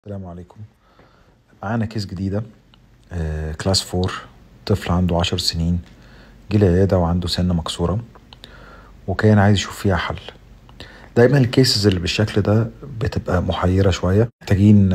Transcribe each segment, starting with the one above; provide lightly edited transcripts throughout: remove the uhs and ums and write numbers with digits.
السلام عليكم. معانا كيس جديدة، كلاس 4. طفل عنده 10 سنين، جه العيادة وعنده سنة مكسورة وكان عايز يشوف فيها حل. دايما الكيسز اللي بالشكل ده بتبقى محيرة شوية، محتاجين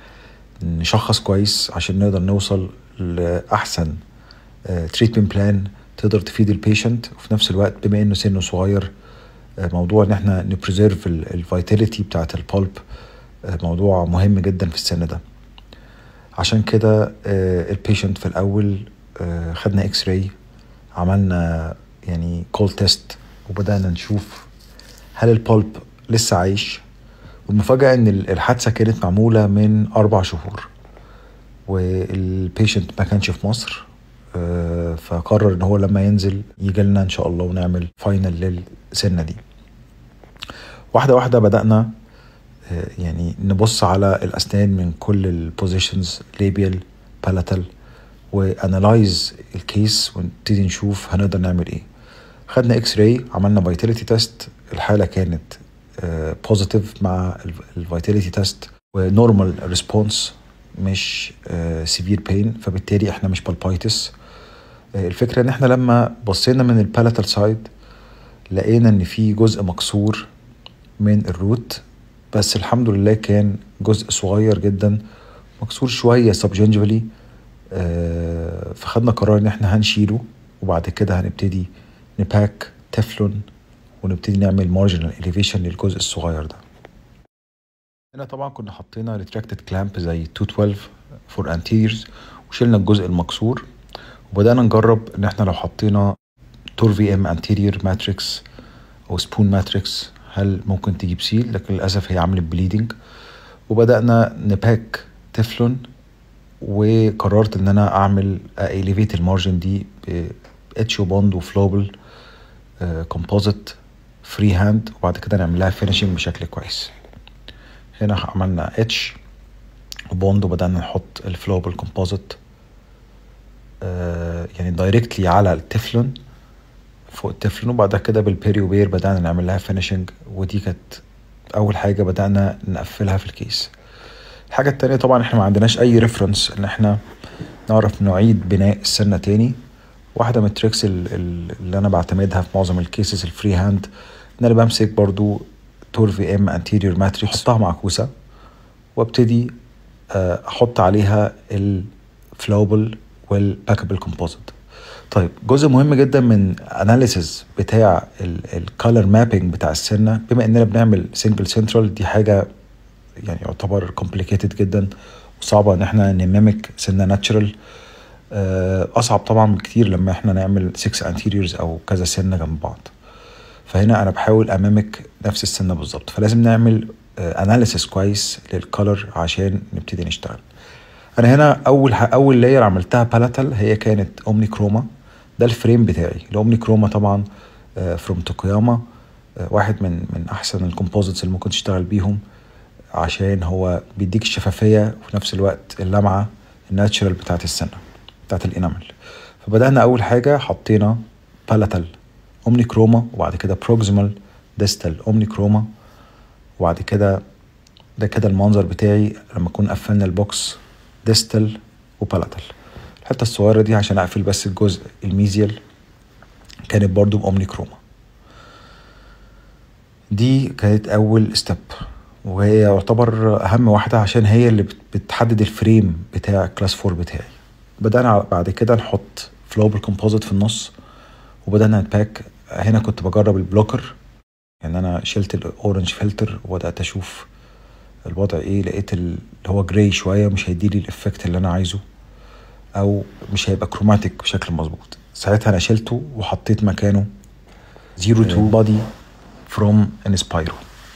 نشخص كويس عشان نقدر نوصل لأحسن تريتمنت بلان تقدر تفيد البيشنت، وفي نفس الوقت بما انه سنه صغير موضوع ان احنا نبريزيرف الفيتاليتي بتاعت البولب موضوع مهم جدا في السن ده. عشان كده البيشنت في الاول خدنا اكس راي، عملنا يعني كول تيست، وبدأنا نشوف هل البولب لسه عايش. والمفاجأة ان الحادثة كانت معمولة من 4 شهور، والبيشنت ما كانش في مصر، فقرر ان هو لما ينزل يجي لنا ان شاء الله ونعمل فاينل للسنة دي. واحدة واحدة بدأنا يعني نبص على الأسنان من كل البوزيشنز، ليبيال، بالاتال، وانالايز الكيس ونبتدي نشوف هنقدر نعمل ايه. خدنا اكس راي، عملنا فيتاليتي تيست، الحالة كانت بوزيتيف مع الفيتاليتي تيست ونورمال ريسبونس، مش سيفير بين، فبالتالي احنا مش بالبايتس. الفكرة ان احنا لما بصينا من البالاتال سايد لقينا ان في جزء مكسور من الروت، بس الحمد لله كان جزء صغير جدا مكسور شوية سبجنجفالي. فخدنا قرار ان احنا هنشيله، وبعد كده هنبتدي نباك تeflon ونبتدي نعمل مارجنال اليفيشن للجزء الصغير ده. هنا طبعا كنا حطينا ريتراكتد كلامب زي 212 فور انتيريورز، وشيلنا الجزء المكسور، وبدأنا نجرب ان احنا لو حطينا تور في ام انتيريور ماتريكس او سبون ماتريكس هل ممكن تجيب سيل، لكن للاسف هي عملت بليدنج. وبدأنا نباك تeflon، وقررت ان انا اعمل اليفيت المارجن دي ب اتش بوند وفلوبل كومبوزيت فري هاند، وبعد كده نعملها فينيشنج بشكل كويس. هنا عملنا اتش بوند وبدأنا نحط الفلوبل كومبوزيت يعني دايركتلي على التeflon، فوق التeflon، وبعد كده بالبيريو بير بدأنا نعمل لها فينيشنج، ودي كانت اول حاجة بدأنا نقفلها في الكيس. الحاجة التانية طبعا احنا ما عندناش اي ريفرنس ان احنا نعرف نعيد بناء السنة تاني. واحدة من التريكس اللي انا بعتمدها في معظم الكيسز الفري هاند ان انا بمسك برضو تور في ام انتيريور ماتريكس، احطها معكوسة وابتدي احط عليها الفلوبل والباكابل كومبوزيت. طيب جزء مهم جدا من اناليسز بتاع الكالر مابينج بتاع السنة، بما اننا بنعمل سنجل سنترال، دي حاجة يعني يعتبر complicated جدا وصعبة ان احنا نميمك سنة ناتشرال. اصعب طبعا بكتير لما احنا نعمل 6 anteriors او كذا سنة جنب بعض. فهنا انا بحاول اميمك نفس السنة بالظبط، فلازم نعمل اناليسيس كويس للكالر عشان نبتدي نشتغل. انا هنا اول لاير عملتها بالاتال، هي كانت اومني كروما. ده الفريم بتاعي الاومني كروما طبعا فروم توكوياما، واحد من احسن الكومبوزيتس اللي ممكن تشتغل بيهم، عشان هو بيديك الشفافية وفي نفس الوقت اللمعة الناتشرال بتاعت السنة بتاعت الانامل. فبدأنا اول حاجة حطينا بالاتال اومني كروما، وبعد كده بروكسيمال ديستال اومني كروما، وبعد كده ده كده المنظر بتاعي لما اكون قفلنا البوكس ديستال وبالاتال. الحتة الصغيرة دي عشان اقفل بس الجزء الميزيال كانت برضو باومني كروما. دي كانت اول ستيب، وهي يعتبر اهم واحدة عشان هي اللي بتحدد الفريم بتاع كلاس 4 بتاعي. بدأنا بعد كده نحط فلوبل كومبوزيت في النص، وبدأنا نباك. هنا كنت بجرب البلوكر، يعني انا شلت الاورنج فلتر وبدأت اشوف الوضع ايه. لقيت اللي هو جراي شوية مش هيديلي الافكت اللي انا عايزه، او مش هيبقى كروماتيك بشكل مظبوط. ساعتها انا شلته وحطيت مكانه 02 بادي فروم انسبايرو.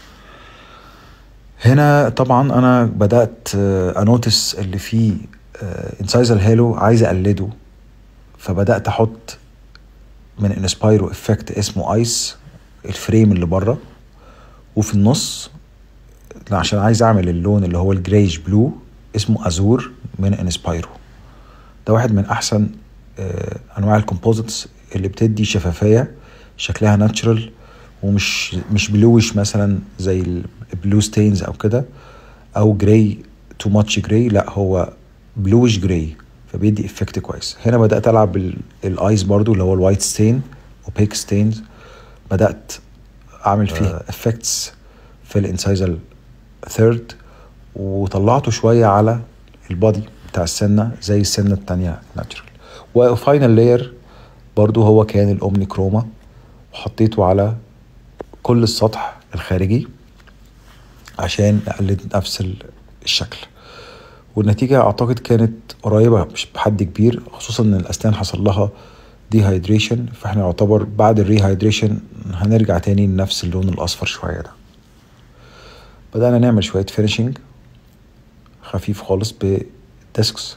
هنا طبعا انا بدأت انوتس اللي فيه انسايزال هالو عايز اقلده، فبدأت احط من انسبايرو افكت اسمه ايس، الفريم اللي بره، وفي النص عشان عايز اعمل اللون اللي هو الجريش بلو اسمه ازور من انسبايرو. ده واحد من احسن انواع الكومبوزيتس اللي بتدي شفافية شكلها ناتشرال، ومش بلوش مثلا زي البلو ستينز او كده، او جراي تو ماتش جراي، لا هو بلوش جراي، فبيدي افكت كويس. هنا بدات العب بالايز برضو اللي هو الوايت ستين وبيك ستينز، بدات اعمل فيه افكتس في الانسايزال ثيرد، وطلعته شويه على البادي بتاع السنه زي السنه التانية ناتشرال. وفاينل لاير برضو هو كان الاومني كروما، وحطيته على كل السطح الخارجي عشان نقلد نفس الشكل. والنتيجة اعتقد كانت قريبة مش بحد كبير، خصوصا ان الاسنان حصل لها ديهايدريشن، فاحنا يعتبر بعد الريهايدريشن هنرجع تاني لنفس اللون الاصفر شوية ده. بدأنا نعمل شوية فينيشنج خفيف خالص بالديسكس،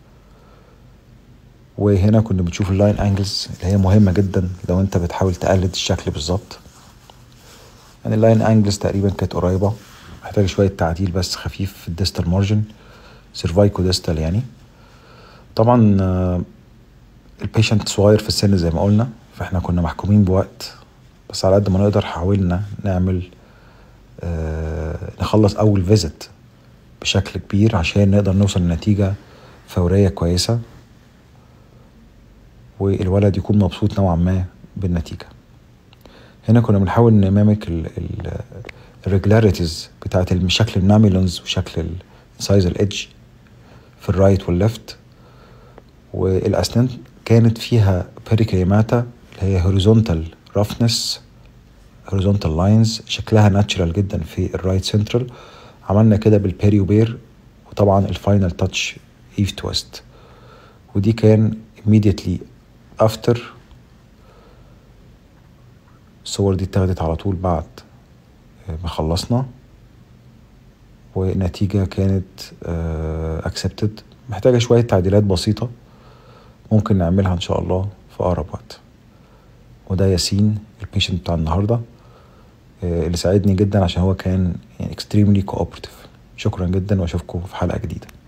وهنا كنا بنشوف اللاين انجلز اللي هي مهمة جدا لو انت بتحاول تقلد الشكل بالظبط. يعني اللاين انجلز تقريبا كانت قريبة، محتاج شوية تعديل بس خفيف في الديستال مارجن، سيرفايكو ديستال يعني. طبعا البيشنت صغير في السن زي ما قلنا، فاحنا كنا محكومين بوقت، بس على قد ما نقدر حاولنا نعمل نخلص اول فيزيت بشكل كبير عشان نقدر نوصل لنتيجة فورية كويسة، والولد يكون مبسوط نوعا ما بالنتيجة. هنا كنا بنحاول نمامك الريجلاريتيز بتاعت شكل الماميلونز وشكل سايز الإدج في الرايت والليفت. والأسنان كانت فيها بيريكريماتا اللي هي هوريزونتال رفنس، هوريزونتال لاينز، شكلها ناتشرال جدا في الرايت سنترال. عملنا كده بالبيريوبير، وطبعا الفاينل تاتش ايف تويست، ودي كان immediately after. الصور دي اتاخدت على طول بعد ما خلصنا، والنتيجة كانت accepted. محتاجة شوية تعديلات بسيطة ممكن نعملها ان شاء الله في اقرب وقت. وده ياسين البيشنت بتاع النهاردة اللي ساعدني جدا عشان هو كان يعني extremely cooperative. شكرا جدا، واشوفكم في حلقة جديدة.